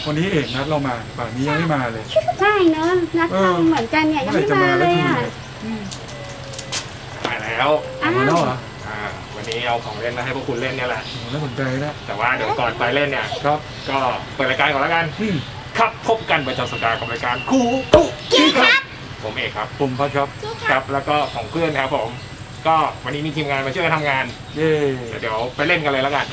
วันนี้เอกนัดเรามาป่านนี้ยังไม่มาเลยใช่เนอะนัดเราเหมือนกันเนี่ยยังไม่มาเลยอ่ะมาแล้วมาแล้วเหรอวันนี้เอาของเล่นมาให้พวกคุณเล่นเนี่ยแหละน่าสนใจนะแต่ว่าเดี๋ยวก่อนไปเล่นเนี่ยก็เปิดรายการก่อนแล้วกันครับพบกันประจำสัปดาห์กับรายการคู่ครับผมเอกครับผมพัดครับครับแล้วก็ของเพื่อนครับผมก็วันนี้มีทีมงานมาช่วยกันทำงานเดี๋ยวไปเล่นกันเลยแล้วกัน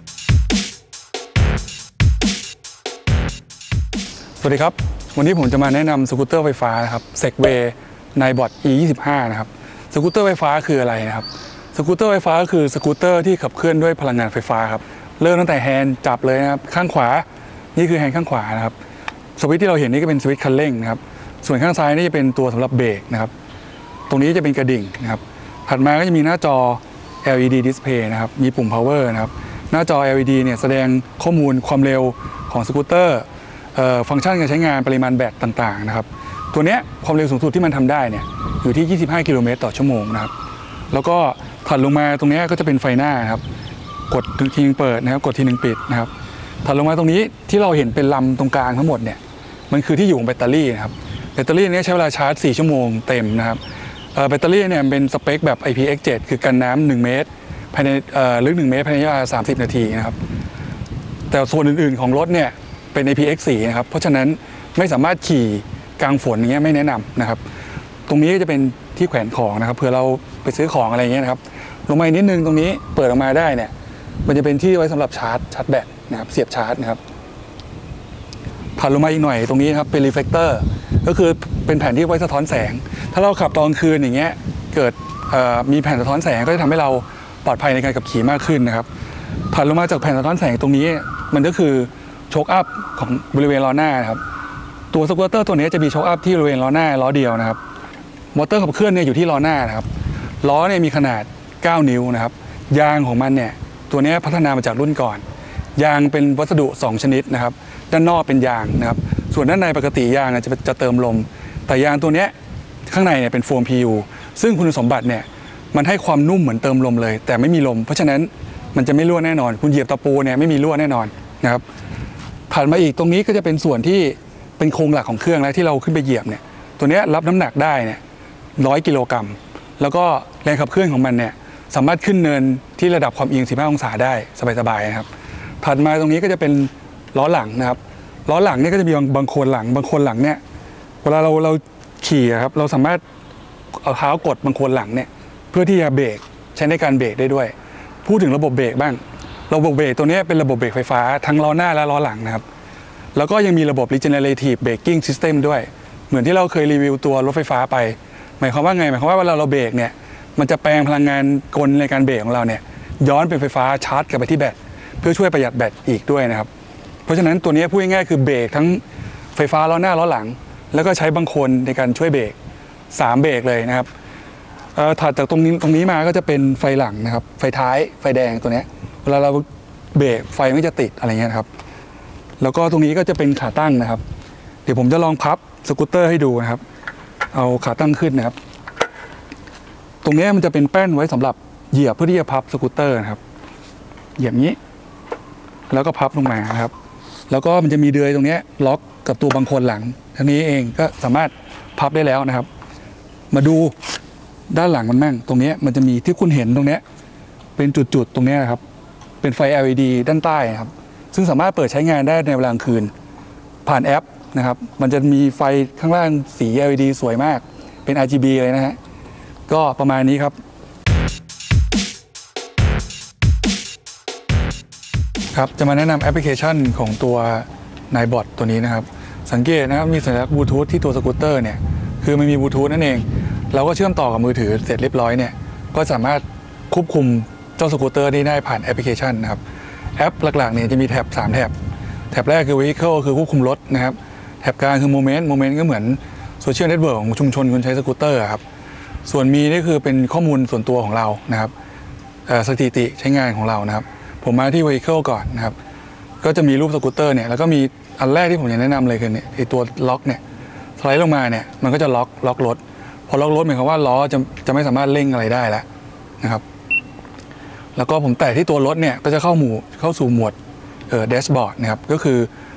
สวัสดีครับวันนี้ผมจะมาแนะนำสกูตเตอร์ไฟฟ้านะครับ Segway Ninebot E25 นะครับสกูตเตอร์ไฟฟ้าคืออะไรนะครับสกูตเตอร์ไฟฟ้าก็คือสกูตเตอร์ที่ขับเคลื่อนด้วยพลังงานไฟฟ้าครับเริ่มตั้งแต่แฮนด์จับเลยนะครับข้างขวานี่คือแฮนด์ข้างขวานะครับสวิตช์ที่เราเห็นนี่ก็เป็นสวิตช์คันเร่งนะครับส่วนข้างซ้ายนี่จะเป็นตัวสำหรับเบรกนะครับตรงนี้จะเป็นกระดิ่งนะครับถัดมาก็จะมีหน้าจอ LED Display นะครับมีปุ่ม Power นะครับหน้าจอ LED เนี่ยแสดงข้อมูลความเร็วของสกูตเตอร์ฟังก์ชันการใช้งานปริมาณแบตต่างๆนะครับตัวนี้ความเร็วสูงสุดที่มันทำได้เนี่ยอยู่ที่25กิโลเมตรต่อชั่วโมงนะครับแล้วก็ถัดลงมาตรงนี้ก็จะเป็นไฟหน้าครับกดทีนึงเปิดนะครับกดทีนึงปิดนะครับถัดลงมาตรงนี้ที่เราเห็นเป็นลำตรงกลางทั้งหมดเนี่ยมันคือที่อยู่ของแบตเตอรี่นะครับแบตเตอรี่นี้ใช้เวลาชาร์จ4ชั่วโมงเต็มนะครับแบตเตอรี่เนี่ยเป็นสเปคแบบ IPX7 คือกันน้ำ1เมตรภายในลึก1เมตรภายในเวลา30นาทีนะครับแต่ส่วนอื่นๆของรถเนี่ยเป็น IPX4 นะครับเพราะฉะนั้นไม่สามารถขี่กลางฝนอย่างเงี้ยไม่แนะนำนะครับตรงนี้ก็จะเป็นที่แขวนของนะครับเผื่อเราไปซื้อของอะไรเงี้ยนะครับลงมานิดนึงตรงนี้เปิดออกมาได้เนี่ยมันจะเป็นที่ไว้สำหรับชาร์จแบตนะครับเสียบชาร์จนะครับถัดลงมาอีกหน่อยตรงนี้ครับเป็นรีเฟลคเตอร์ก็คือเป็นแผ่นที่ไว้สะท้อนแสงถ้าเราขับตอนคืนอย่างเงี้ยเกิดมีแผ่นสะท้อนแสงก็จะทำให้เราปลอดภัยในการขับขี่มากขึ้นนะครับถัดลงมาจากแผ่นสะท้อนแสงตรงนี้มันก็คือโชคอัพของบริเวณล้อหน้าครับตัวสกูตเตอร์ตัวนี้จะมีโชคอัพที่บริเวณล้อหน้าล้อเดียวนะครับมอเตอร์ขับเคลื่อนเนี่ยอยู่ที่ล้อหน้านะครับล้อเนี่ยมีขนาด9นิ้วนะครับยางของมันเนี่ยตัวนี้พัฒนามาจากรุ่นก่อนยางเป็นวัสดุ2ชนิดนะครับด้านนอกเป็นยางนะครับส่วนด้านในปกติยางจะเติมลมแต่ยางตัวนี้ข้างในเนี่ยเป็นโฟม PU ซึ่งคุณสมบัติเนี่ยมันให้ความนุ่มเหมือนเติมลมเลยแต่ไม่มีลมเพราะฉะนั้นมันจะไม่รั่วแน่นอนคุณเหยียบตะปูเนี่ยไม่มีรั่วแน่นอนนะครับถัดมาอีกตรงนี้ก็จะเป็นส่วนที่เป็นโครงหลักของเครื่องแล้วที่เราขึ้นไปเหยียบเนี่ยตัวนี้รับน้ำหนักได้เนี่ย100กิโลกรัมแล้วก็แรงขับเคลื่อนของมันเนี่ยสามารถขึ้นเนินที่ระดับความเอียง15องศาได้สบายๆนะครับถัดมาตรงนี้ก็จะเป็นล้อหลังนะครับล้อหลังเนี่ยก็จะมีบางโคนหลังเนี่ยเวลาเราขี่ครับเราสามารถเอาเท้ากดบางโคนหลังเนี่ยเพื่อที่จะเบรกใช้ในการเบรกได้ด้วยพูดถึงระบบเบรกบ้างระบบเบรกตัวนี้เป็นระบบเบรกไฟฟ้าทั้งล้อหน้าและล้อหลังนะครับแล้วก็ยังมีระบบ regenerative braking system ด้วยเหมือนที่เราเคยรีวิวตัวรถไฟฟ้าไปหมายความว่าไงหมายความว่าเวลาเราเบรกเนี่ยมันจะแปลงพลังงานกลในการเบรกของเราเนี่ยย้อนเป็นไฟฟ้าชาร์จกลับไปที่แบตเพื่อช่วยประหยัดแบตอีกด้วยนะครับเพราะฉะนั้นตัวนี้พูดง่ายๆคือเบรกทั้งไฟฟ้าล้อหน้าล้อหลังแล้วก็ใช้บางคนในการช่วยเบรก3เบรกเลยนะครับถัดจากตรงนี้มาก็จะเป็นไฟหลังนะครับไฟท้ายไฟแดงตัวนี้เวลาเราเบรกไฟไม่จะติดอะไรเงี้ยครับแล้วก็ตรงนี้ก็จะเป็นขาตั้งนะครับเดี๋ยวผมจะลองพับสกูตเตอร์ให้ดูนะครับเอาขาตั้งขึ้นนะครับตรงนี้มันจะเป็นแป้นไว้สำหรับเหยียบเพื่อที่จะพับสกูตเตอร์นะครับเหยียบนี้แล้วก็พับลงมานะครับแล้วก็มันจะมีเดือยตรงนี้ล็อกกับตัวบังโคลนหลังทั้งนี้เองก็สามารถพับได้แล้วนะครับมาดูด้านหลังมันมั่งตรงนี้มันจะมีที่คุณเห็นตรงนี้เป็นจุดๆตรงนี้นะครับเป็นไฟ LED ด้านใต้ครับซึ่งสามารถเปิดใช้งานได้ในเวลากลางคืนผ่านแอปนะครับมันจะมีไฟข้างล่างสี LED สวยมากเป็น RGB เลยนะฮะก็ประมาณนี้ครับจะมาแนะนำแอปพลิเคชันของตัว Ninebot ตัวนี้นะครับสังเกตนะครับมีสัญลักษณ์บลูทูธที่ตัวสกูตเตอร์เนี่ยคือมันมีบลูทูธนั่นเองเราก็เชื่อมต่อกับมือถือเสร็จเรียบร้อยเนี่ยก็สามารถควบคุมเจ้าสกูตเตอร์นี้ได้ผ่านแอปพลิเคชันนะครับแอปหลักๆเนี่ยจะมีแท็บ3แท็บแรกคือ Vehicle คือควบคุมรถนะครับแท็บกลางคือ Moment ก็เหมือนโซเชียลเน็ตเวิร์กของชุมชนคนใช้สกูตเตอร์ครับส่วนมีนี่คือเป็นข้อมูลส่วนตัวของเรานะครับสถิติใช้งานของเรานะครับผมมาที่ Vehicle ก่อนนะครับก็จะมีรูปสกูตเตอร์เนี่ยแล้วก็มีอันแรกที่ผมอยากแนะนำเลยคือเนี่ยไอตัวล็อกเนี่ยสไลด์ลงมาเนี่ยมันก็จะล็อกรถพอล็อกรถหมายความว่าล้อจะไม่สามารถเร่งอะไรได้แล้วนะครับแล้วก็ผมแตะที่ตัวรถเนี่ยก็จะเข้าสู่โหมดแดชบอร์ดนะครับก็คือ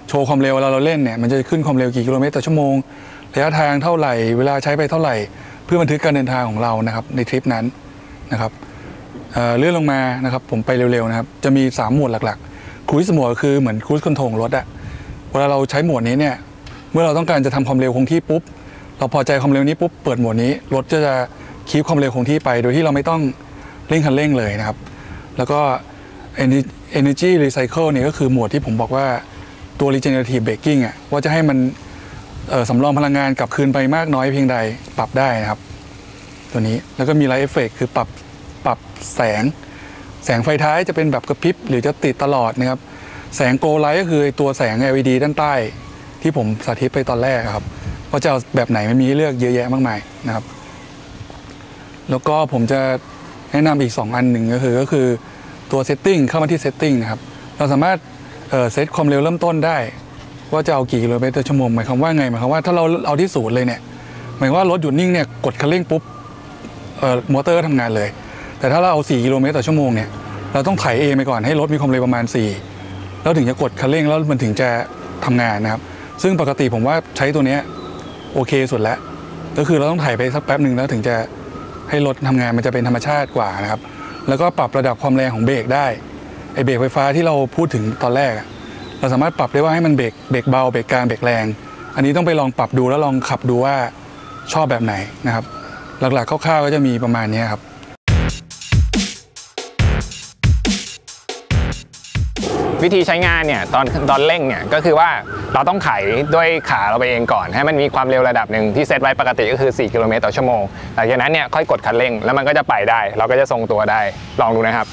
โชว์ความเร็วเวลาเราเล่นเนี่ยมันจะขึ้นความเร็วกี่กิโลเมตรต่อชั่วโมงระยะทางเท่าไหร่เวลาใช้ไปเท่าไหร่เพื่อบันทึกการเดินทางของเรานะครับในทริปนั้นนะครับเลื่อนลงมานะครับผมไปเร็วๆนะครับจะมี3หมวดหลักๆครูซโหมดคือเหมือนครูซคอนโทรลรถอะเวลาเราใช้โหมดนี้เนี่ยเมื่อเราต้องการจะทำความเร็วคงที่ปุ๊บเราพอใจความเร็วนี้ปุ๊บเปิดโหมดนี้รถจะคีปความเร็วคงที่ไปโดยที่เราไม่ต้องเร่งคันเร่งเลยนะครับแล้วก็ Energy Recycle เนี่ยก็คือโหมดที่ผมบอกว่าตัว Regenerative Braking อ่ะว่าจะให้มันสำรองพลังงานกลับคืนไปมากน้อยเพียงใดปรับได้นะครับตัวนี้แล้วก็มี Light Effect คือปรับแสงไฟท้ายจะเป็นแบบกระพริบหรือจะติดตลอดนะครับแสง Go Light ก็คือตัวแสง LED ด้านใต้ที่ผมสาธิตไปตอนแรกครับว่าจะเอาแบบไหนมันมีให้เลือกเยอะแยะมากมายนะครับแล้วก็ผมจะแนะนำอีก2อันหนึ่งก็คือตัว Setting เข้ามาที่ Setting นะครับเราสามารถเซตความเร็วเริ่มต้นได้ว่าจะเอากี่กิโลเมตรต่อชั่วโมงหมายความว่าไงหมายความว่าถ้าเราเอาที่ศูนย์เลยเนี่ยหมายความว่ารถหยุดนิ่งเนี่ยกดคันเร่งปุ๊บมอเตอร์ก็ทำงานเลยแต่ถ้าเราเอา4กิโลเมตรต่อชั่วโมงเนี่ยเราต้องไถเอไปก่อนให้รถมีความเร็วประมาณ4แล้วถึงจะกดคันเร่งแล้วมันถึงจะทำงานนะครับซึ่งปกติผมว่าใช้ตัวนี้โอเคสุดแล้วก็คือเราต้องไถไปสักแป๊บหนึ่งแล้วถึงจะให้รถทำงานมันจะเป็นธรรมชาติกว่านะครับแล้วก็ปรับระดับความแรงของเบรกได้ไอเบรกไฟฟ้าที่เราพูดถึงตอนแรกเราสามารถปรับได้ว่าให้มันเบรกเบาเบรกกลางเบรกแรงอันนี้ต้องไปลองปรับดูแล้วลองขับดูว่าชอบแบบไหนนะครับหลักๆคร่าวๆก็จะมีประมาณนี้ครับวิธีใช้งานเนี่ยตอนเร่งเนี่ยก็คือว่าเราต้องไถด้วยขาเราไปเองก่อนให้มันมีความเร็วระดับหนึ่งที่เซตไว้ปกติก็คือ4กิโลเมตรต่อชั่วโมงหลังจากนั้นเนี่ยค่อยกดคันเร่งแล้วมันก็จะไปได้เราก็จะทรงตัวได้ลองดูนะครับ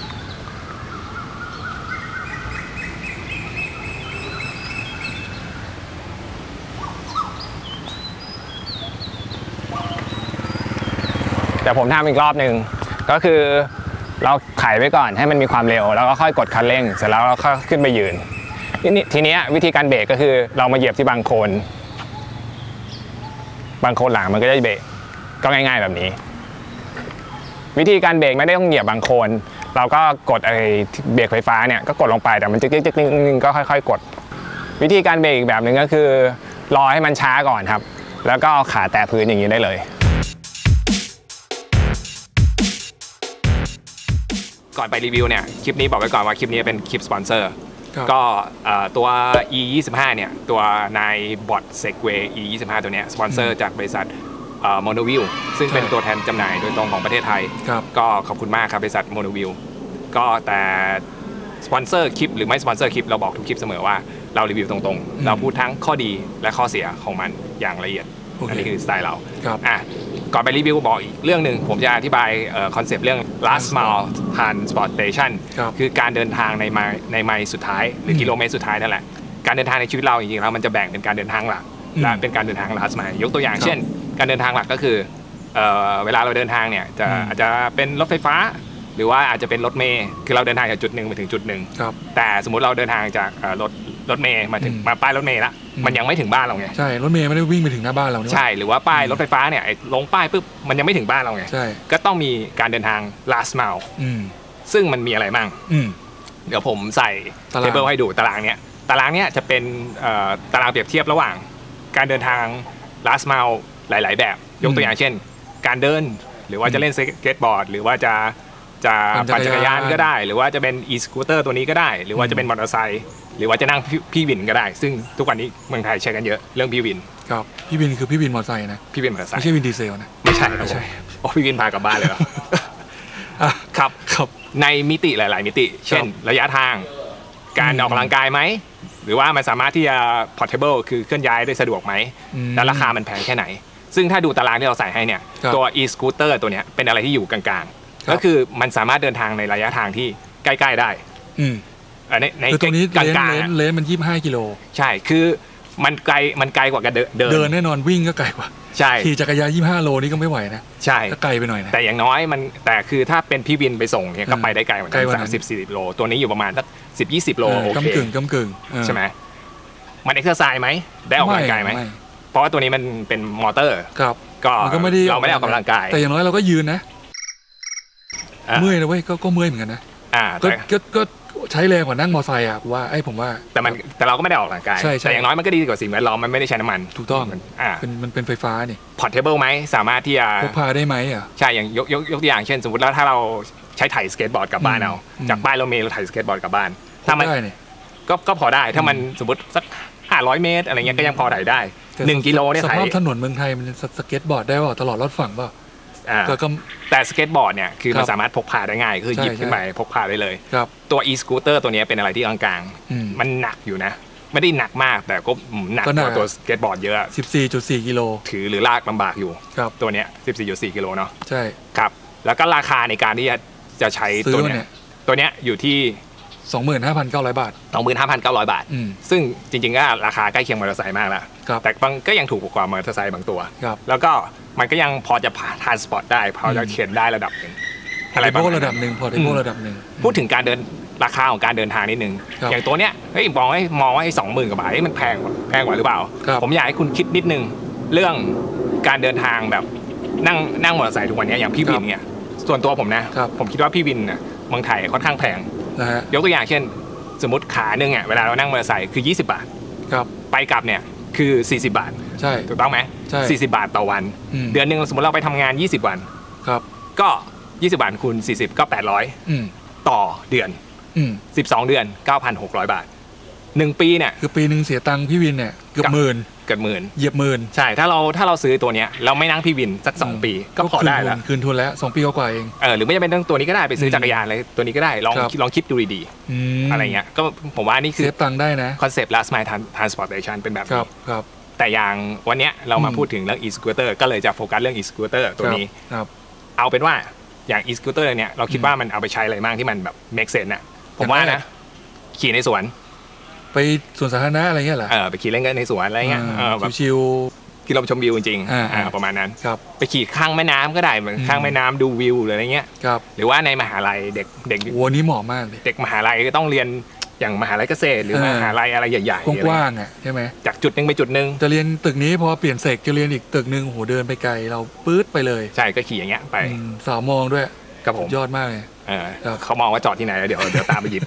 แต่ผมทำอีกรอบหนึ่งก็คือเราไถไว้ก่อนให้มันมีความเร็วแล้วก็ค่อยกดคันเร่งเสร็จแล้วเราค่อยขึ้นไปยืนทีนี้วิธีการเบรกก็คือเรามาเหยียบที่บางโคนหลังมันก็จะเบรกก็ง่ายๆแบบนี้วิธีการเบรกไม่ได้ต้องเหยียบบางโคนเราก็กดไอ้เบรกไฟฟ้าเนี่ยก็กดลงไปแต่มันจะจึ๊กๆก็ค่อยๆกดวิธีการเบรกอีกแบบหนึ่งก็คือรอให้มันช้าก่อนครับแล้วก็เอาขาแตะพื้นอย่างนี้ได้เลยก่อนไปรีวิวเนี่ยคลิปนี้บอกไว้ก่อนว่าคลิปนี้เป็นคลิปสปอนเซอร์ก็ตัว E25 เนี่ยตัวนายบอท Segway E25 ตัวเนี้ยสปอนเซอร์จากบริษัทMonoview ซึ่งเป็นตัวแทนจำหน่ายโดยตรงของประเทศไทยก็ขอบคุณมากครับบริษัท Monoview ก็แต่สปอนเซอร์คลิปหรือไม่สปอนเซอร์คลิปเราบอกทุกคลิปเสมอว่าเรารีวิวตรงๆเราพูดทั้งข้อดีและข้อเสียของมันอย่างละเอียดอันนี้คือสไตล์เราก่อนไปรีวิวบอกอีกเรื่องหนึ่งผมจะอธิบายคอนเซปต์เรื่อง last mile transportation คือการเดินทางในไมล์สุดท้ายหรือกิโลเมตรสุดท้ายนั่นแหละการเดินทางในชีวิตเราจริงๆแล้วมันจะแบ่งเป็นการเดินทางหลักและเป็นการเดินทาง last mile ยกตัวอย่างเช่นการเดินทางหลักก็คือเวลาเราเดินทางเนี่ยอาจจะเป็นรถไฟฟ้าหรือว่าอาจจะเป็นรถเมล์คือเราเดินทางจากจุดหนึ่งไปถึงจุดหนึ่งแต่สมมุติเราเดินทางจากรถเมล์มาป้ายรถเมล์ละมันยังไม่ถึงบ้านเราไงใช่รถเมล์ไม่ได้วิ่งไปถึงหน้าบ้านเราใช่หรือว่าป้ายรถไฟฟ้าเนี่ยลงป้ายปุ๊บมันยังไม่ถึงบ้านเราไงก็ต้องมีการเดินทาง last mile ซึ่งมันมีอะไรบ้างเดี๋ยวผมใส่เทเบิลให้ดูตารางเนี้ยจะเป็นตารางเปรียบเทียบระหว่างการเดินทาง last mile หลายๆแบบยกตัวอย่างเช่นการเดินหรือว่าจะเล่นสเก็ตบอร์ดหรือว่าจะปั่นจักรยานก็ได้หรือว่าจะเป็น e-scooter ตัวนี้ก็ได้หรือว่าจะเป็นมอเตอร์ไซค์หรือว่าจะนั่งพี่วินก็ได้ซึ่งทุกวันนี้เมืองไทยใช้กันเยอะเรื่องพี่วินครับพี่วินคือพี่วินมอเตอร์ไซค์นะพี่วินมอเตอร์ไซค์ไม่ใช่วินดีเซลนะไม่ใช่พี่วินพากลับบ้านเลยเหรอครับในมิติหลายๆมิติเช่นระยะทางการออกกำลังกายไหมหรือว่ามันสามารถที่จะ portable คือเคลื่อนย้ายได้สะดวกไหมและราคามันแพงแค่ไหนซึ่งถ้าดูตารางที่เราใส่ให้เนี่ยตัว e-scooter ตัวเนี้ยเป็นอะไรที่อยู่กลางๆก็คือมันสามารถเดินทางในระยะทางที่ใกล้ๆได้ในตัวนี้เลนมัน25 กิโลใช่คือมันไกลกว่าการเดินแน่นอนวิ่งก็ไกลกว่าใช่ขี่จักรยาน25 โลนี่ก็ไม่ไหวนะใช่ก็ไกลไปหน่อยนะแต่อย่างน้อยแต่คือถ้าเป็นพี่วินไปส่งเนี่ยก็ไปได้ไกลกว่า30-40 โลตัวนี้อยู่ประมาณสัก10-20 โลโอเคกำกึ่งใช่ไหมมันเอ็กซ์เซอร์ไซส์ไหมได้ออกกำลังกายไหมเพราะว่าตัวนี้มันเป็นมอเตอร์ก็เราไม่ได้ออกกำลังกายแต่อย่างน้อยเราก็ยืนนะเมื่อยนะเว้ยก็เมื่อยเหมือนกันนะก็ใช้แรงกว่านั่งมอไซค์อ่ะว่าผมว่าแต่เราก็ไม่ได้ออกกำลังกายใช่แต่อย่างน้อยมันก็ดีกว่าสิ่งแวดล้อมมันไม่ได้ใช้น้ำมันถูกต้องมันเป็นไฟฟ้านี่พอร์ตเทเบิลไหมสามารถที่จะพกพาได้ไหมอ่ะใช่อย่างยกตัวอย่างเช่นสมมติแล้วถ้าเราใช้ไถสเก็ตบอร์ดกลับบ้านเอาจากป้ายรถเมล์เราไถสเก็ตบอร์ดกลับบ้านถ้ามันก็พอได้ถ้ามันสมมติสัก500 เมตรอะไรเงี้ยก็ยังพอไถได้1 กิโลเนี่ยสภาพถนนเมืองไทยมันสเก็ตบอร์ดได้ป่ะตลอดรอดฝั่งป่ะแต่สเก็ตบอร์ดเนี่ยคือมันสามารถพกพาได้ง่ายคือหยิบขึ้นไปพกพาได้เลยตัว e-scooter ตัวนี้เป็นอะไรที่กลางๆมันหนักอยู่นะไม่ได้หนักมากแต่ก็หนักกว่าตัวสเก็ตบอร์ดเยอะ 14.4 กิโลถือหรือลากลำบากอยู่ตัวเนี้ย 14.4 กิโลเนาะใช่ครับแล้วก็ราคาในการที่จะใช้ตัวเนี้ยอยู่ที่ 25,900 บาท 25,900 บาทซึ่งจริงๆก็ราคาใกล้เคียงมอเตอร์ไซค์มากแล้วแต่บางก็ยังถูกกว่ามอเตอร์ไซค์บางตัวแล้วก็มันก็ยังพอจะทรานสปอร์ตได้พอจะเข็นได้ระดับนึงอะไรพวกระดับนึงพอได้พวกระดับนึงพูดถึงการเดินราคาของการเดินทางนิดนึงอย่างตัวเนี้ยเฮ้ยมองว่าไอ้ 20,000 กว่าบาทมันแพงกว่าหรือเปล่าผมอยากให้คุณคิดนิดนึงเรื่องการเดินทางแบบนั่งมอเตอร์ไซค์ทุกวันนี้อย่างพี่วินเนี่ยส่วนตัวผมนะผมคิดว่าพี่วินน่ะเมืองไทยค่อนข้างแพงยกตัวอย่างเช่นสมมติขาหนึ่งอ่ะเวลาเรานั่งมอเตอร์ไซค์คือ20 บาทไปกลับเนี่ยคือ40 บาทใช่ถูกต้องไหม40 บาทต่อวันเดือนนึงสมมติเราไปทำงาน20 วันก็20 บาทคูณ40ก็800ต่อเดือน12 เดือน 9,600 บาท1 ปีเนี่ยคือปีนึงเสียตังค์พี่วินเนี่ยเกือบหมื่นเหยียบหมื่นใช่ถ้าเราซื้อตัวเนี้ยเราไม่นั่งพี่วินสัก2 ปีก็พอได้แล้วคืนทุนแล้ว2 ปีกว่าเองหรือไม่จำเป็นต้องตัวนี้ก็ได้ไปซื้อจักรยานอะไรตัวนี้ก็ได้ลองคิดดูดีๆอะไรเงี้ยก็ผมว่านี่คือเซฟตังค์ได้นะคอนเซปต์ last mile transportation เป็นแบบนี้แต่อย่างวันเนี้ยเรามาพูดถึงเรื่อง e-scooter ก็เลยจะโฟกัสเรื่อง e-scooter ตัวนี้เอาเป็นว่าอย่าง e-scooter เนี่ยเราคิดว่ามันเอาไปใช้อะไรบ้างที่มันแบบ make sense น่ะผมว่านะขี่ในสวนไปสวนสาธารณะอะไรเงี้ยเหรอไปขี่เล่นกันในสวนอะไรเงี้ยแบบชิลขี่ลมชมวิวจริงๆประมาณนั้นไปขี่ข้างแม่น้ำก็ได้เหมือนข้างแม่น้ำดูวิวหรืออะไรเงี้ยหรือว่าในมหาลัยเด็กวันนี้เหมาะมากเลยเด็กมหาลัยก็ต้องเรียนอย่างมหาลัยเกษตรหรือมหาลัยอะไรใหญ่ๆกว้างๆอ่ะใช่ไหมจากจุดนึงไปจุดนึงจะเรียนตึกนี้พอเปลี่ยนเสกจะเรียนอีกตึกนึงโหเดินไปไกลเราปื๊ดไปเลยใช่ก็ขี่อย่างเงี้ยไปสาวมองด้วยครับผมยอดมากเลยเขามองว่าจอดที่ไหนเดี๋ยวตามไปหยิบ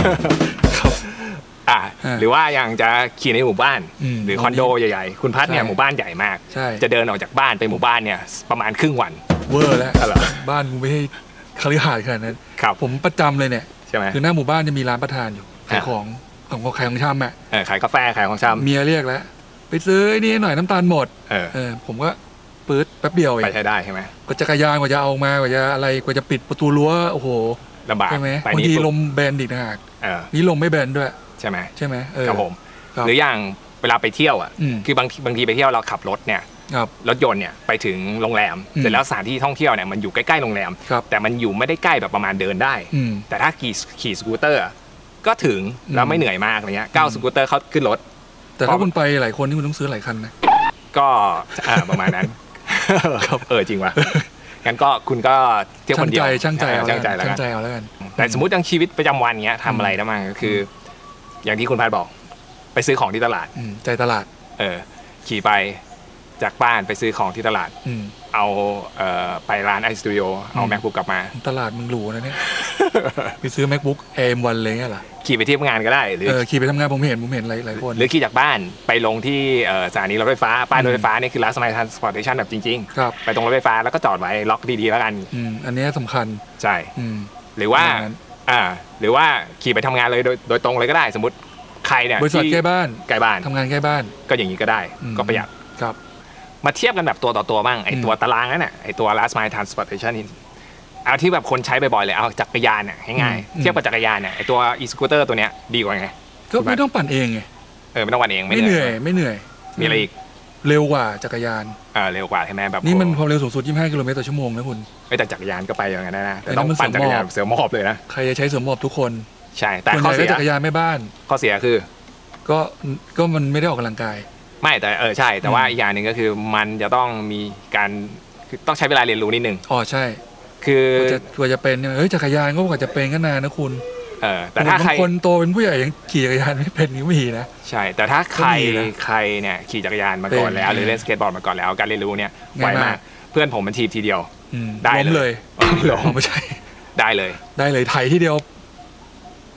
หรือว่าอย่างจะขี่ในหมู่บ้านหรือคอนโดใหญ่ๆคุณพัฒเนี่ยหมู่บ้านใหญ่มากจะเดินออกจากบ้านไปหมู่บ้านเนี่ยประมาณครึ่งวันเวอร์แล้วบ้านกูไม่ให้คฤหาสน์ขนาดนั้นผมประจำเลยเนี่ยใช่ไหมคือหน้าหมู่บ้านจะมีร้านประทานอยู่ขายของขายของชำอ่ะขายกาแฟขายของชำเมียเรียกแล้วไปซื้อนี่หน่อยน้ำตาลหมดผมก็ปื๊ดแป๊บเดียวเองไปใช้ได้ใช่ไหมก็จักรยานกว่าจะเอามากว่าจะอะไรกว่าจะปิดประตูรั้วโอ้โหลำบากใช่ไหมบางทีลมแบนดิกนะฮะนี่ลมไม่แบนด้วยใช่ไหมครับผมหรืออย่างเวลาไปเที่ยวอ่ะคือบางทีไปเที่ยวเราขับรถเนี่ยรถยนต์เนี่ยไปถึงโรงแรมเสร็จแล้วสถานที่ท่องเที่ยวเนี่ยมันอยู่ใกล้ๆโรงแรมแต่มันอยู่ไม่ได้ใกล้แบบประมาณเดินได้แต่ถ้าขี่สกูตเตอร์ก็ถึงแล้วไม่เหนื่อยมากอะไรเงี้ยก้าวสกูตเตอร์เขาขึ้นรถแต่ถ้าคุณไปหลายคนที่คุณต้องซื้อหลายคันนะก็ประมาณนั้นจริงว่ะงั้นก็คุณก็เที่ยวคนเดียวช่างใจเอาแล้วกันแต่สมมติอย่างชีวิตประจำวันเงี้ยทำอะไรได้บ้างก็คืออย่างที่คุณพัดบอกไปซื้อของที่ตลาดใจตลาดขี่ไปจากบ้านไปซื้อของที่ตลาดเอาไปร้านไอสตูดิโอเอา MacBook กลับมาตลาดมึงหรูนะเนี่ยไปซื้อ MacBook AM1 เลยเงี้ยเหรอขี่ไปที่ทำงานก็ได้หรือขี่ไปทำงานผมเห็นหลายคนหรือขี่จากบ้านไปลงที่สถานีรถไฟฟ้าป้ายรถไฟฟ้านี่คือ last mile transportation แบบจริงๆไปตรงรถไฟฟ้าแล้วก็จอดไว้ล็อกดีๆแล้วกันอันนี้สำคัญใช่หรือว่าขี่ไปทำงานเลยโดยตรงเลยก็ได้สมมติใครเนี่ยบริษัทใกล้บ้านทำงานใกล้บ้านก็อย่างนี้ก็ได้ก็ประหยัดครับมาเทียบกันแบบตัวต่อตัวบ้างไอตัวตารางนั่นน่ะไอตัว last mile transportation เอาที่แบบคนใช้บ่อยๆเลยเอาจักรยานเนี่ยง่ายๆเทียบกับจักรยานเนี่ยไอตัว e-scooter ตัวเนี้ยดีกว่าไงก็ไม่ต้องปั่นเองไงไม่ต้องปั่นเองไม่เหนื่อยมีอะไรอีกเร็วกว่าจักรยานเร็วกว่าใช่ไหมแบบนี่มันความเร็วสูงสุด25 กิโลเมตรต่อชั่วโมงนะคุณแต่จักรยานก็ไปอย่างนั้นนะแต่ต้องปั่นจักรยานเสือมอบเลยนะใครจะใช้เสือมอบทุกคนใช่แต่ข้อเสียจักรยานไม่บ้านข้อเสียคือก็มันไม่ได้ออกกำลังกายไม่แต่ใช่แต่ว่าอีกอย่างหนึ่งก็คือมันจะต้องมีการต้องใช้เวลาเรียนรู้นิดนึงใช่คือกว่าจะเป็นจักรยานก็กว่าจะเป็นก็นานนะคุณแต่ถ้าใครคนโตเป็นผู้ใหญ่ยังขี่จักรยานไม่เป็นนี่ไม่มีนะใช่แต่ถ้าใครเนี่ยขี่จักรยานมาก่อนแล้วหรือเล่นสเก็ตบอร์ดมาก่อนแล้วการเรียนรู้เนี่ยไวมากเพื่อนผมมันทีเดียวได้เลยไม่ใช่ได้เลยไถทีเดียว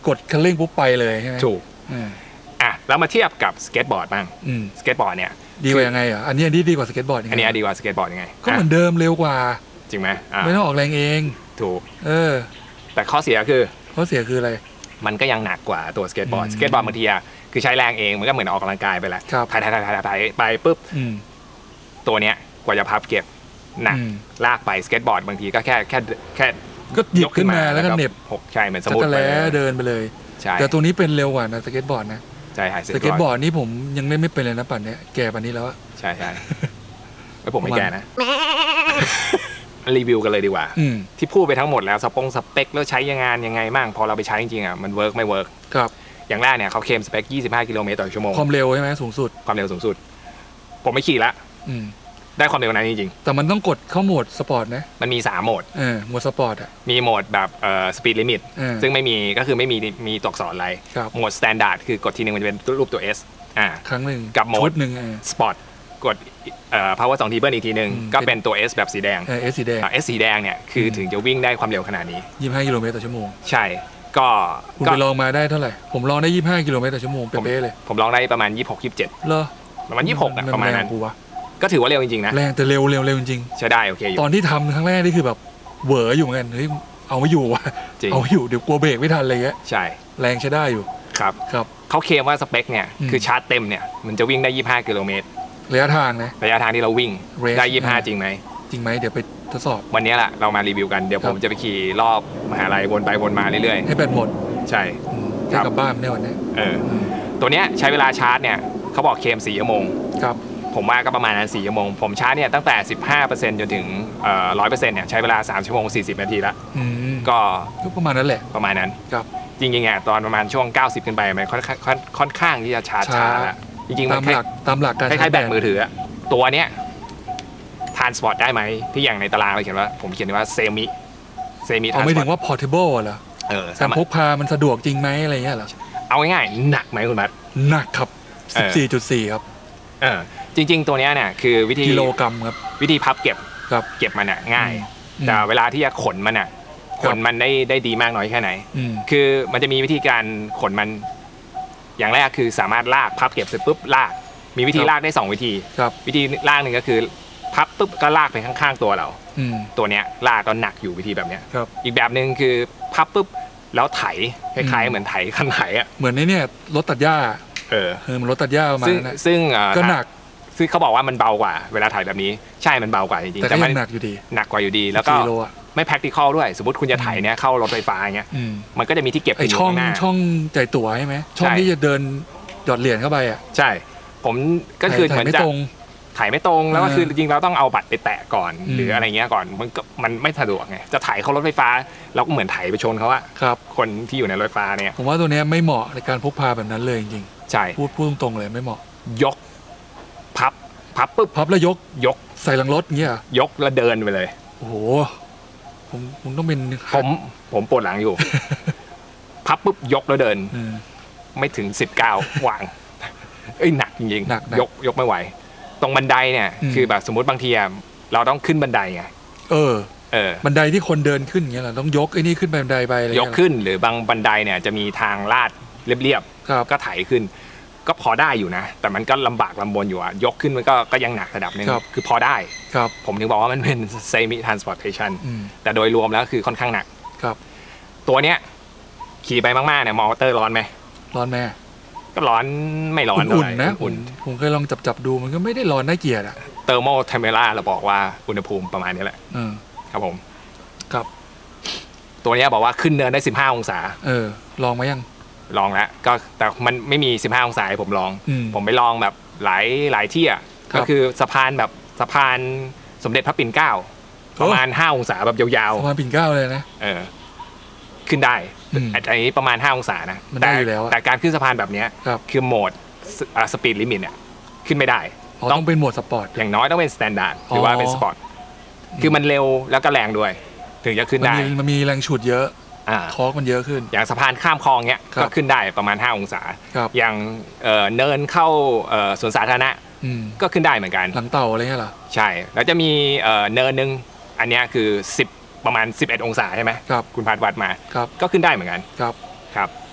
กดคันเร่งปุ๊บไปเลยใช่ไหมถูกแล้วมาเทียบกับสเก็ตบอร์ดบ้างสเก็ตบอร์ดเนี่ยดีกว่ายังไงอ่ะอันนี้ดีกว่าสเก็ตบอร์ดยังไงอันนี้ดีกว่าสเก็ตบอร์ดยังไงก็เหมือนเดิมเร็วกว่าจริงไหมไม่ต้องออกแรงเองถูกแต่ข้อเสียคืออะไรมันก็ยังหนักกว่าตัวสเก็ตบอร์ดบางทีคือใช้แรงเองมันก็เหมือนออกกำลังกายไปแหละถ่ายไปปุ๊บตัวเนี้ยกว่าจะพับเก็บหนักลากไปสเก็ตบอร์ดบางทีก็แค่ก็หยิบขึ้นมาแล้วก็เหน็บใช่เหมือนสมุดไปเลยเดินไปเลยแต่ตัวนี้เป็นเร็วกว่านะสเก็ตบอร์ดนะใช่สเก็ตบอร์ดนี่ผมยังไม่เป็นเลยนะปั่นเนี้ยแก่ปั่นนี้แล้วอะใช่แล้วผมไม่แก่นะรีวิวกันเลยดีกว่าที่พูดไปทั้งหมดแล้วสเปคแล้วใช้ยังไงมั่งพอเราไปใช้จริงๆมันเวิร์กไม่เวิร์กครับอย่างแรกเนี่ยเขาเคลมสเปค25 กิโลเมตรต่อชั่วโมงความเร็วใช่ไหมสูงสุดความเร็วสูงสุดผมไม่ขี่ละได้ความเร็วนั้นจริงๆแต่มันต้องกดเข้าโหมดสปอร์ตนะมันมี3โหมดโหมดสปอร์ตมีโหมดแบบสปีดลิมิตซึ่งไม่มีก็คือไม่มีตัวอักษรอะไรโหมดสแตนดาร์ดคือกดทีนึงมันจะเป็นรูปตัว S ครั้งหนึ่งกับโหมดสปอร์ตกดpower 2 ทีเบิ้ลอีกทีนึงก็เป็นตัว S แบบสีแดง S สีแดง S สีแดงเนี่ยคือถึงจะวิ่งได้ความเร็วขนาดนี้ 25 กิโลเมตรต่อชั่วโมงใช่ก็คุณไปลองมาได้เท่าไหร่ผมลองได้25 กิโลเมตรต่อชั่วโมงเป๊ะเลยผมลองได้ประมาณ26-27 เหรอประมาณ26ประมาณนั้นก็ถือว่าเร็วจริงๆนะแรงแต่เร็วจริงใช่ได้โอเคอยู่ตอนที่ทำครั้งแรกนี่คือแบบเหวออยู่เหมือนกันเฮ้ยเอาไม่อยู่ว่ะเอาไม่อยู่เดี๋ยวกลัวเบรกไม่ทันอะไรเงี้ยใช่แรงใช้ได้อยู่ครับเขาเคลมว่าสเปคเนี่ยคือชาร์จเต็มเนี่ยมันจะวิ่งได้25 กิโลเมตรระยะทางนะระยะทางที่เราวิ่งได้25จริงไหมเดี๋ยวไปทดสอบวันนี้แหละเรามารีวิวกันเดี๋ยวผมจะไปขี่รอบมหาลัยวนไปวนมาเรื่อยๆให้แบตหมดใช่กลับบ้านในวันนี้ตัวเนี้ยใช้เวลาชาร์จเนี่ยเขาบอกเคลม4 ชั่วโมงครับผมว่าก็ประมาณนั้น4 ชั่วโมงผมชาร์จเนี่ยตั้งแต่ 15% จนถึง100%เนี่ยใช้เวลา3 ชั่วโมง 40 นาทีละก็ประมาณนั้นแหละประมาณนั้นครับจริงๆตอนประมาณช่วง90ขึ้นไปมันค่อนข้างที่จะชาร์จช้าแล้วจริงๆมันตามหลักการคล้ายๆแบตมือถือตัวเนี้ยทรานสปอร์ตได้ไหมที่อย่างในตารางเราเขียนว่าผมเขียนว่าเซมิทรานสปอร์ตไม่ถึงว่า portable เหรอการพกพามันสะดวกจริงไหมอะไรเงี้ยเหรอเอาง่ายๆหนักไหมคุณบัสหนักครับ 14.4 ครับจริงๆตัวนี้เนี่ยคือวิธีกิโลกรัมครับวิธีพับเก็บมันง่ายแต่เวลาที่จะขนมันได้ดีมากน้อยแค่ไหนคือมันจะมีวิธีการขนมันอย่างแรกคือสามารถลากพับเก็บเสร็จปุ๊บลากมีวิธีลากได้2 วิธีวิธีลากหนึ่งก็คือพับปุ๊บก็ลากไปข้างๆตัวเราตัวเนี้ยลากก็หนักอยู่วิธีแบบเนี้ยอีกแบบหนึ่งคือพับปุ๊บแล้วไถคล้ายๆเหมือนไถคันไถเหมือนนี่เนี่ยรถตัดหญ้ามันรถตัดหญ้ามาซึ่งก็หนักซึ่งเขาบอกว่ามันเบากว่าเวลาถ่ายแบบนี้ใช่มันเบากว่าจริงๆแต่มันหนักอยู่ดีหนักกว่าอยู่ดีแล้วก็ไม่ practical ด้วยสมมติคุณจะถ่ายเนี้ยเข้ารถไฟฟ้าอย่างเงี้ยมันก็จะมีที่เก็บช่องจ่ายตั๋วใช่ไหมช่องที่จะเดินหยอดเหรียญเข้าไปอ่ะใช่ผมก็คือเหมือนจะถ่ายไม่ตรงแล้วก็คือจริงๆเราต้องเอาบัตรไปแตะก่อนหรืออะไรเงี้ยก่อนมันไม่สะดวกไงจะถ่ายเข้ารถไฟฟ้าเราก็เหมือนถ่ายไปชนเขาอะคนที่อยู่ในรถไฟฟ้าเนี่ยผมว่าตัวนี้ไม่เหมาะในการพกพาแบบนั้นเลยจริงๆใช่พูดตรงๆเลยไม่เหมาะยกพับปุ๊บพับแล้วยกใส่หลังรถเงี้ยยกแล้วเดินไปเลยโอ้โหผมต้องเป็นผมปวดหลังอยู่พับปุ๊บยกแล้วเดินไม่ถึง19วางหนักจริงๆยกไม่ไหวตรงบันไดเนี่ยคือแบบสมมติบางทีเราต้องขึ้นบันไดไงบันไดที่คนเดินขึ้นเงี้ยเราต้องยกไอ้นี่ขึ้นไปบันไดไปยกขึ้นหรือบางบันไดเนี่ยจะมีทางลาดเรียบๆก็ไถขึ้นก็พอได้อยู่นะแต่มันก็ลำบากลำบนอยู่ยกขึ้นมันก็ยังหนักระดับนึงคือพอได้ผมถึงบอกว่ามันเป็น semi transportation แต่โดยรวมแล้วคือค่อนข้างหนักตัวเนี้ยขี่ไปมากๆเนี่ยมอเตอร์ร้อนไหมก็ร้อนไม่ร้อนอุ่นนะผมเคยลองจับดูมันก็ไม่ได้ร้อนน่าเกลียดอะเทอร์โมไทเมล่าเราบอกว่าอุณหภูมิประมาณนี้แหละครับผมครับตัวนี้บอกว่าขึ้นเนินได้15 องศาลองมายังลองแล้วก็แต่มันไม่มี15 องศาผมลองผมไปลองแบบหลายที่ก็คือสะพานสมเด็จพระปิ่นเกล้าประมาณ5 องศาแบบยาวๆสะพานปิ่นเกล้าเลยนะขึ้นได้อันนี้ประมาณ5 องศานะแต่การขึ้นสะพานแบบนี้คือโหมดสปีดลิมิตเนี่ยขึ้นไม่ได้ต้องเป็นโหมดสปอร์ตอย่างน้อยต้องเป็นสแตนดาร์ดหรือว่าเป็นสปอร์ตคือมันเร็วแล้วก็แรงด้วยถึงจะขึ้นได้มันมีแรงฉุดเยอะทอร์กมันเยอะขึ้นอย่างสะพานข้ามคลองเนี้ยก็ขึ้นได้ประมาณ5 องศาอย่างเนินเข้าสวนสาธารณะก็ขึ้นได้เหมือนกันหลังเต่าอะไรเงี้ยเหรอใช่แล้วจะมีเนินนึงอันนี้คือประมาณ11 องศาใช่ไหมคุณพาดวัดมาก็ขึ้นได้เหมือนกันครับ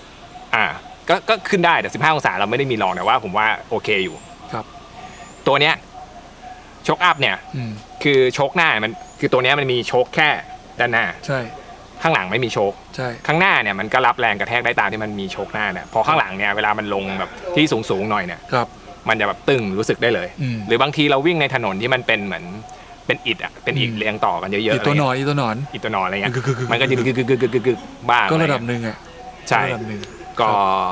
ก็ขึ้นได้แต่15องศาเราไม่ได้มีลองแต่ว่าผมว่าโอเคอยู่ครับตัวเนี้ยโชคอัพเนี่ยคือโชคหน้ามันคือตัวเนี้ยมันมีโชคแค่ด้านหน้าใช่ข้างหลังไม่มีโชคใช่ข้างหน้าเนี่ยมันก็รับแรงกระแทกได้ตามที่มันมีโชคหน้าเนี่ยพอข้างหลังเนี่ยเวลามันลงแบบที่สูงหน่อยเนี่ยมันจะแบบตึงรู้สึกได้เลยหรือบางทีเราวิ่งในถนนที่มันเป็นเหมือนเป็นอิฐอ่ะเป็นอิฐเรียงต่อกันเยอะๆอิฐตัวหนอนอะไรเงี้ยมันก็จะกึกบ้าก็ระดับหนึ่งอ่ะใช่ก็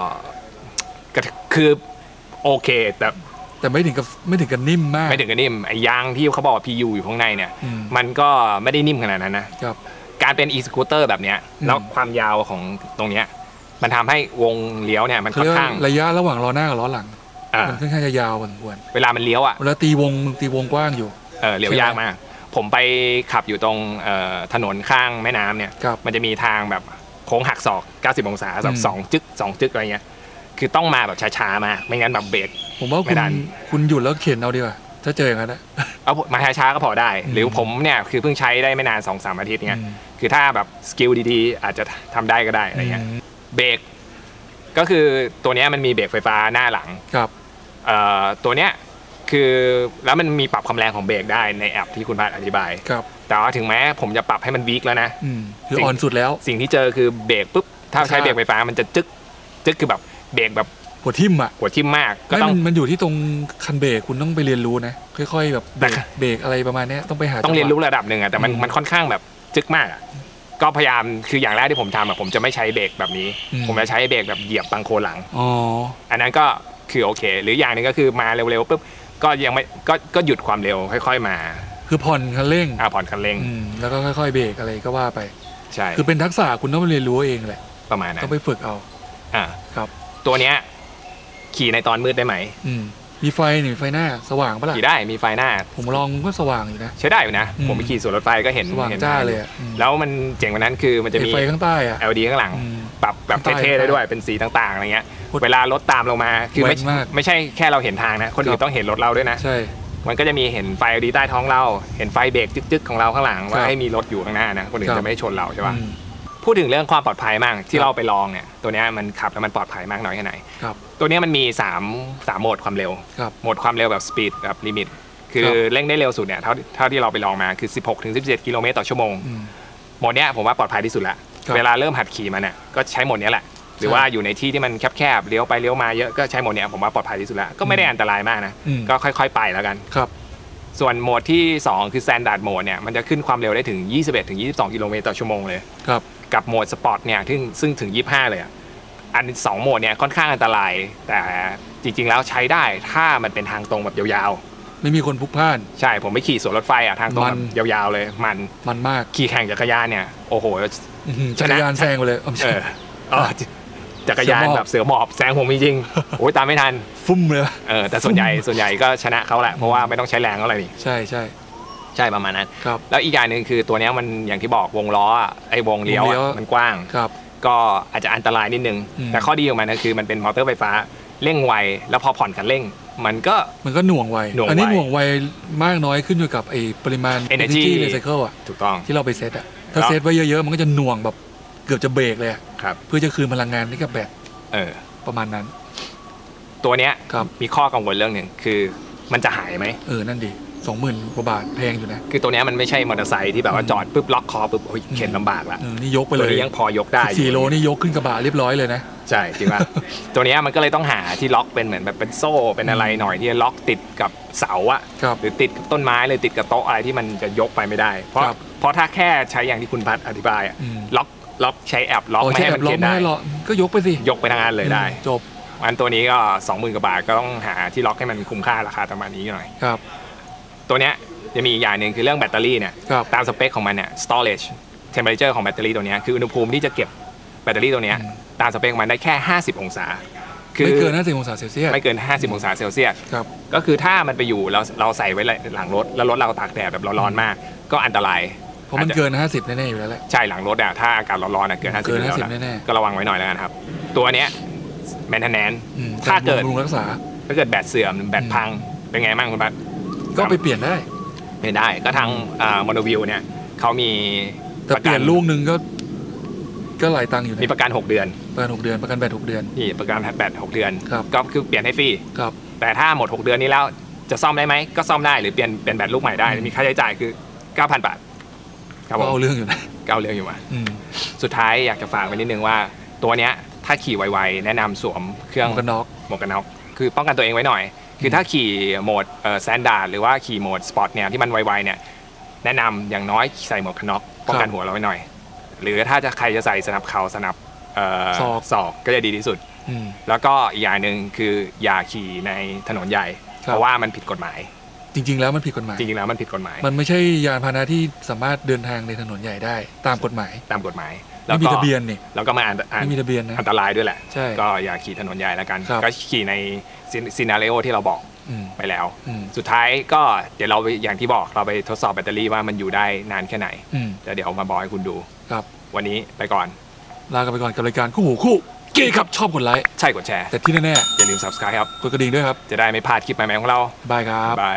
คือโอเคแต่ไม่ถึงกับนิ่มมากไม่ถึงกับนิ่มไอ้ยางที่เขาบอกว่า PU อยู่ข้างในเนี่ยมันก็ไม่ได้นิ่มขนาดนั้นนะการเป็น e-scooter แบบเนี้ยแล้วความยาวของตรงเนี้ยมันทำให้วงเลี้ยวเนี่ยมันค่อนข้างระยะระหว่างล้อหน้ากับล้อหลังมันค่อนข้างจะยาวพอสมควรเวลามันเลี้ยวอ่ะเวลาตีวงกว้างอยู่เลี้ยวยากมากผมไปขับอยู่ตรงถนนข้างแม่น้ำเนี่ยมันจะมีทางแบบโค้งหักศอก90องศาแบบ2 จึกอะไรเงี้ยคือต้องมาแบบช้าๆมาไม่งั้นแบบเบรกผมว่าคุณหยุดแล้วเข็นเอาดีกว่าถ้าเจออย่างนั้นเอามาช้าๆก็พอได้หรือผมเนี่ยคือเพิ่งใช้ได้ไม่นาน 2-3 อาทิตย์เงี้ยคือถ้าแบบสกิลดีๆอาจจะทำได้ก็ได้อะไรเงี้ยเบรกก็คือตัวนี้มันมีเบรกไฟฟ้าหน้าหลังครับตัวเนี้ยคือแล้วมันมีปรับความแรงของเบรกได้ในแอปที่คุณพัดอธิบายครับแต่ว่าถึงแม้ผมจะปรับให้มันวีคแล้วนะคืออ่อนสุดแล้วสิ่งที่เจอคือเบรกปุ๊บถ้าใช้เบรกไฟฟ้ามันจะจึ๊กคือแบบเบรกแบบหัวทิ่มอ่ะหัวทิ่มมากก็ต้องมันอยู่ที่ตรงคันเบรกคุณต้องไปเรียนรู้นะค่อยๆแบบเบรกอะไรประมาณนี้ต้องไปหาต้องเรียนรู้ระดับหนึ่งอ่ะแต่มันค่อนข้างแบบจึ๊กมากอ่ะก็พยายามคืออย่างแรกที่ผมทำอ่ะผมจะไม่ใช้เบรกแบบนี้ผมจะใช้เบรกแบบเหยียบบังโคหลังอันนั้นก็คือโอเคหรืออย่างนึงก็คือมาเร็วๆปุ๊บก็ยังไม่ก็หยุดความเร็วค่อยๆมาคือผ่อนคันเร่งผ่อนคันเร่งแล้วก็ค่อยๆเบรกอะไรก็ว่าไปใช่คือเป็นทักษะคุณต้องไปเรียนรู้เองแหละประมาณนั้นต้องไปฝึกเอาครับตัวเนี้ยขี่ในตอนมืดได้ไหมมีไฟหนึ่งไฟหน้าสว่างปะล่ะขี่ได้มีไฟหน้าผมลองก็สว่างอยู่นะใช้ได้อยู่นะผมไปขี่สวนรถไฟก็เห็นสว่างจ้าเลยแล้วมันเจ๋งกว่านั้นคือมันจะมีไฟข้างใต้อะ LED ข้างหลังปรับแบบเท่ๆได้ด้วยเป็นสีต่างๆอะไรเงี้ยเวลารถตามลงมาคือไม่ใช่แค่เราเห็นทางนะคนอื่นต้องเห็นรถเราด้วยนะใช่มันก็จะมีเห็นไฟ LED ใต้ท้องเราเห็นไฟเบรกจึ๊กๆของเราข้างหลังว่าให้มีรถอยู่ข้างหน้านะคนอื่นจะไม่ชนเราใช่ป่ะพูดถึงเรื่องความปลอดภัยมากที่เราไปลองเนี่ยตัวนี้มันขับแล้วมันปลอดภัยมากน้อยแค่ไหนตัวนี้มันมี3โหมดความเร็วโหมดความเร็วแบบสปีดแบบลิมิตคือเร่งได้เร็วสุดเนี่ยเท่าที่เราไปลองมาคือ 16-17 กิโลเมตรต่อชั่วโมงโหมดเนี้ยผมว่าปลอดภัยที่สุดละเวลาเริ่มหัดขี่มันเนี่ยก็ใช้โหมดนี้แหละหรือว่าอยู่ในที่ที่มันแคบๆเลี้ยวไปเลี้ยวมาเยอะก็ใช้โหมดเนี้ยผมว่าปลอดภัยที่สุดละก็ไม่ได้อันตรายมากนะก็ค่อยๆไปแล้วกันส่วนโหมดที่2คือ Standard Mode เนี่ยมันจะขึ้นความเร็วได้ถึง 21-22 กิโลเมตรต่อชั่วโมงเลยกับโหมดสปอร์ตเนี่ยซึ่งถึง25เลยอ่ะอัน2โหมดเนี่ยค่อนข้างอันตรายแต่จริงๆแล้วใช้ได้ถ้ามันเป็นทางตรงแบบยาวๆไม่มีคนพลุกพล่านใช่ผมไปขี่สวนรถไฟอ่ะทางตรงแบบยาวๆเลยมันมากขี่แข่งจักรยานเนี่ยโอ้โหจักรยานแซงไปเลยจักรยานแบบเสือหมอบแซงผมจริงๆโอ้ยตามไม่ทันฟุ้มเลยแต่ส่วนใหญ่ก็ชนะเขาแหละเพราะว่าไม่ต้องใช้แรงอะไรนี่ใช่ประมาณนั้นแล้วอีกอย่างหนึ่งคือตัวนี้มันอย่างที่บอกวงล้อไอ้วงเลี้ยวมันกว้างก็อาจจะอันตรายนิดนึงแต่ข้อดีของมันก็คือมันเป็นมอเตอร์ไฟฟ้าเร่งไวแล้วพอผ่อนคันเร่งมันก็หน่วงไวอันนี้หน่วงไวมากน้อยขึ้นอยู่กับไอ้ปริมาณ energy recycle อ่ะถูกต้องที่เราไปเซตอ่ะถ้าเซตไว้เยอะๆมันก็จะหน่วงแบบเกือบจะเบรกเลยเพื่อจะคืนพลังงานให้กับแบตประมาณนั้นตัวเนี้ยมีข้อกังวลเรื่องหนึ่งคือมันจะหายไหมนั่นดี20,000 กว่าบาทแพงอยู่นะคือตัวนี้มันไม่ใช่มอเตอร์ไซค์ที่แบบว่าจอดปุ๊บล็อกคอปุ๊บเข็นลำบากละนี่ยกไปเลยตัวนี้ยังพอยกได้ 4 โลนี่ยกขึ้นกระบะเรียบร้อยเลยนะใช่จริงป่ะตัวนี้มันก็เลยต้องหาที่ล็อกเป็นเหมือนแบบเป็นโซ่เป็นอะไรหน่อยที่ล็อกติดกับเสาอะหรือติดกับต้นไม้เลยติดกับโต๊ะอะไรที่มันจะยกไปไม่ได้เพราะถ้าแค่ใช้อย่างที่คุณพัฒอธิบายล็อกใช้แอปล็อกไม่ให้มันเข็นได้ก็ยกไปสิยกไปทางนั้นเลยได้จบอันตัวนี้ก็ 20,000 กว่าบาทก็ต้องหาที่ล็อกให้มันคุ้มค่าราคาประมาณนี้หน่อยตัวเนี้ยจะมีอีกอย่างหนึ่งคือเรื่องแบตเตอรี่เนี่ยตามสเปคของมันเนี่ย storage temperature ของแบตเตอรี่ตัวนี้คืออุณหภูมิที่จะเก็บแบตเตอรี่ตัวนี้ตามสเปคของมันได้แค่50 องศาไม่เกิน50 องศาเซลเซียสไม่เกิน50 องศาเซลเซียสก็คือถ้ามันไปอยู่เราใส่ไว้หลังรถแล้วรถเราตากแดดแบบร้อนมากก็อันตรายเพราะมันเกิน50แน่ๆอยู่แล้วแหละใช่หลังรถถ้าอากาศร้อนๆเกิน50 แน่ๆก็ระวังไว้หน่อยแล้วกันครับตัวเนี้ยแมนเทนแนนซ์ถ้าเกิดรักษาถ้าเกิดแบตเสื่อมแบตพังเป็นไงบ้างคุณบัสก็ไปเปลี่ยนได้ไม่ได้ก็ทางโมโนวิวเนี่ยเขามีแต่เปลี่ยนลูกนึงก็ก็หลายตังค์อยู่นะมีประกัน6เดือนประกัน6เดือนประกันแบต6เดือนนี่ประกันแบต6เดือนครับก็คือเปลี่ยนให้ฟรีครับแต่ถ้าหมด6เดือนนี้แล้วจะซ่อมได้ไหมก็ซ่อมได้หรือเปลี่ยนแบตลูกใหม่ได้มีค่าใช้จ่ายคือ 9,000 บาทครับผมก็เอาเรื่องอยู่นะเก้าเรื่องอยู่มาอืมสุดท้ายอยากจะฝากไว้นิดนึงว่าตัวเนี้ยถ้าขี่ไวๆแนะนำสวมเครื่องหมวกกันน็อกหมวกกันน็อกคือป้องกันตัวเองไว้หน่อย คือถ้าขี่โหมดสแตนดาร์ดหรือว่าขี่โหมดสปอร์ตเนี่ยที่มันไวๆเนี่ยแนะนำอย่างน้อยใส่หมวกกันน็อกป้องกันหัวเราไว้หน่อย หรือถ้าใครจะใส่สนับเข่าสนับศอกก็จะดีที่สุดอืมแล้วก็อีกอย่างหนึ่งคืออย่าขี่ในถนนใหญ่ครับเพราะว่ามันผิดกฎหมายจริง ๆ แล้วมันผิดกฎหมายจริงๆแล้วมันผิดกฎหมายมันไม่ใช่ยานพาหนะที่สามารถเดินทางในถนนใหญ่ได้ตามกฎหมายตามกฎหมายไม่มีทะเบียนนี่แล้วก็มาอ่านไม่มีทะเบียนนะอันตรายด้วยแหละใช่ก็อย่าขี่ถนนใหญ่แล้วกันครับก็ขี่ในซีนารีโอที่เราบอกอืมไปแล้วอืมสุดท้ายก็เดี๋ยวเราไปอย่างที่บอกเราไปทดสอบแบตเตอรี่ว่ามันอยู่ได้นานแค่ไหนอืมแล้วเดี๋ยวมาบอกให้คุณดูครับวันนี้ไปก่อนลากันไปก่อนกับรายการคู่หูคู่เกย์ครับชอบกดไลค์ใช่กดแชร์แต่ที่แน่อย่าลืม subscribe ครับๆกดกระดิ่งด้วยครับจะได้ไม่พลาดคลิปใหม่ๆของเราบายครับบาย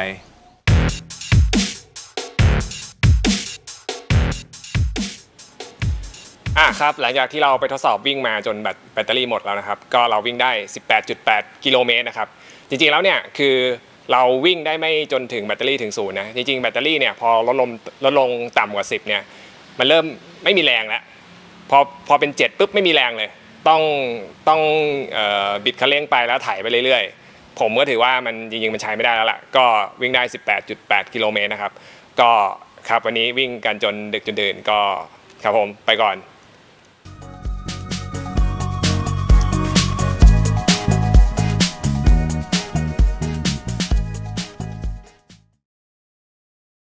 ครับหลังจากที่เราไปทดสอบวิ่งมาจนแบตเตอรี่หมดแล้วนะครับก็เราวิ่งได้ 18.8 กิโลเมตรนะครับจริงๆแล้วเนี่ยคือเราวิ่งได้ไม่จนถึงแบตเตอรี่ถึง0นะจริงๆแบตเตอรี่เนี่ยพอลดลงต่ำกว่า10เนี่ยมันเริ่มไม่มีแรงแล้วพอเป็น7ปุ๊บไม่มีแรงเลยต้องบิดคันเร่งไปแล้วไถไปเรื่อยๆผมก็ถือว่ามันจริงๆมันใช้ไม่ได้แล้วล่ะก็วิ่งได้ 18.8 กิโลเมตรนะครับก็ครับวันนี้วิ่งกันจนดึกจนดื่นก็ครับผมไปก่อน